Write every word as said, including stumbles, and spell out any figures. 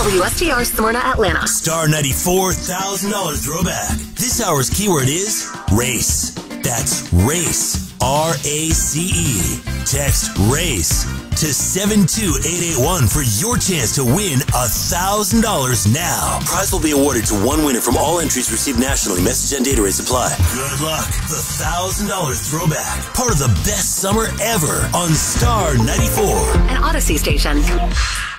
W S T R Smyrna, Atlanta. Star ninety-four thousand dollars throwback. This hour's keyword is race. That's race. R A C E. Text RACE to seven two eight eight one for your chance to win one thousand dollars now. Prize will be awarded to one winner from all entries received nationally. Message and data rates apply. Good luck. The one thousand dollars throwback. Part of the best summer ever on Star ninety-four. An Odyssey station.